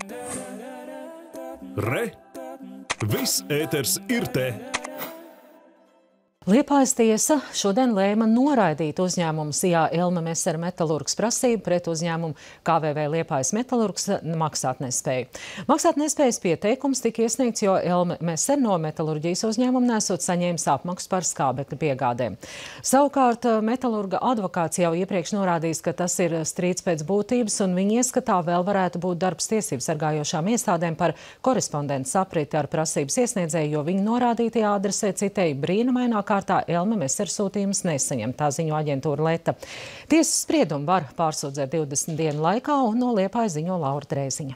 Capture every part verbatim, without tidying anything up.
Re! Viss ēters ir te! Liepājas tiesa šodien lēma noraidīt uzņēmumu Sijā Elme Messer Metalurgs prasību pret uzņēmumu K V V Liepājas Metalurgs maksātnespēju. Maksātnespējas pieteikums tika iesniegts, jo Elme Messer no metalurģijas uzņēmuma nesot saņēmis apmaksu par skābekļa piegādēm. Savukārt metalurga advokāts jau iepriekš norādījis, ka tas ir strīds pēc būtības, un viņi ieskatā vēl varētu būt darbs tiesību sargājošām iestādēm par korespondences apriti ar prasības iesniedzēju, jo viņi norādītajā adresē citēji brīnumainā kārtā Elme Messer sūtījumus nesaņem, tā ziņo aģentūra Leta. Tiesas spriedumu var pārsūdzēt divdesmit dienu laikā, un no Liepājas ziņo Laura Drēziņa.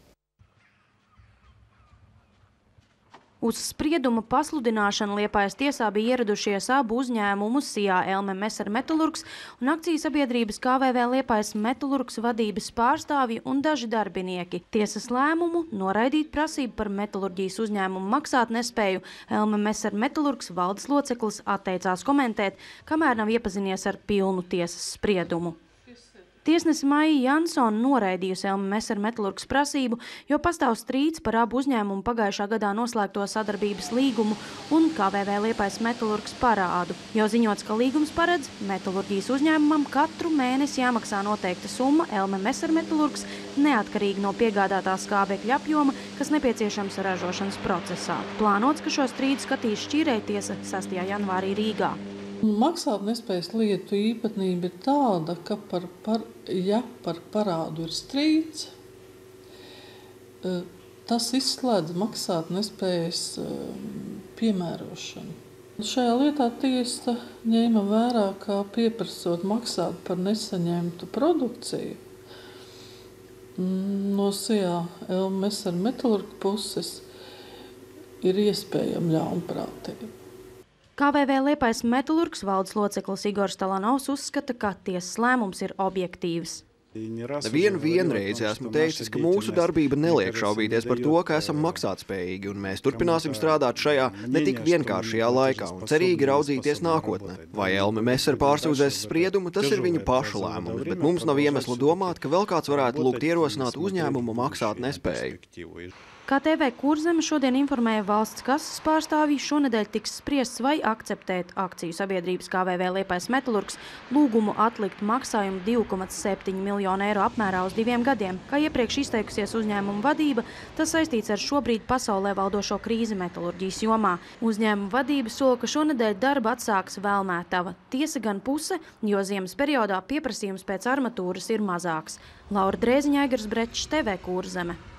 Uz sprieduma pasludināšanu Liepājas tiesā bija ieradušies abu uzņēmumu Sijā Elme Messer Metalurgs un akciju sabiedrības K V V Liepājas Metalurgs vadības pārstāvji un daži darbinieki. Tiesas lēmumu noraidīt prasību par metalurģijas uzņēmumu maksātnespēju Elme Messer Metalurgs valdes loceklis atteicās komentēt, kamēr nav iepazinies ar pilnu tiesas spriedumu. Tiesnese Maija Jansona noraidījusi Elme Messer Metalurgs prasību, jo pastāv strīds par abu uzņēmumu pagājušā gadā noslēgto sadarbības līgumu un K V V Liepājas Metalurgs parādu. Jau ziņots, ka līgums paredz metalurģijas uzņēmumam katru mēnesi jāmaksā noteikta summa Elme Messer Metalurgs neatkarīgi no piegādātā skābekļa apjoma, kas nepieciešams ražošanas procesā. Plānots, ka šo strīdu skatīs šķīrējtiesa sastajā janvārī Rīgā. Maksātnespējas lietu īpatnība ir tāda, ka par, par, ja par parādu ir strīds, tas izslēdz maksātnespējas piemērošanu. Šajā lietā tiesa ņēma vērā, ka pieprasot maksāt par nesaņemtu produkciju no Sijā Elme Messer Metalurga puses ir iespējama ļaunprātība. K V V Liepājas Metalurgs valdes loceklis Igors Talanovs uzskata, ka tiesas lēmums ir objektīvs. Nevienu vienreizi esmu teicis, ka mūsu darbība neliek šaubīties par to, ka esam maksātspējīgi, un mēs turpināsim strādāt šajā ne tik vienkāršajā laikā un cerīgi raudzīties nākotnē. Vai Elme Messer pārsūdzēs spriedumu, tas ir viņa paša lēmums, bet mums nav iemesla domāt, ka vēl kāds varētu lūgt ierosināt uzņēmumu maksāt nespēju. Kā T V Kurzeme šodien informēja valsts kases pārstāvji, šonedēļ tiks spriests vai akceptēt akciju sabiedrības K V V Liepājas Metalurgs lūgumu atlikt maksājumu divi komats septiņi miljonu eiro apmērā uz diviem gadiem. Kā iepriekš izteikusies uzņēmuma vadība, tas saistīts ar šobrīd pasaulē valdošo krīzi metalurģijas jomā. Uzņēmuma vadība sola, ka šonedēļ darba atsāks Vēlmētava. Tiesa gan puse, jo ziemas periodā pieprasījums pēc armatūras ir mazāks. Laura Drēziņa, Aigars Brečs, T V Kurzeme.